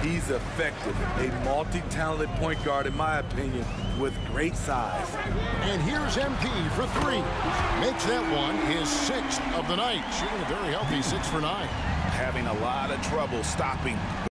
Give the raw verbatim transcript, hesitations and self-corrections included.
He's effective, a multi-talented point guard, in my opinion, with great size. And here's M P for three. Makes that one his sixth of the night. Shooting a very healthy six for nine. Having a lot of trouble stopping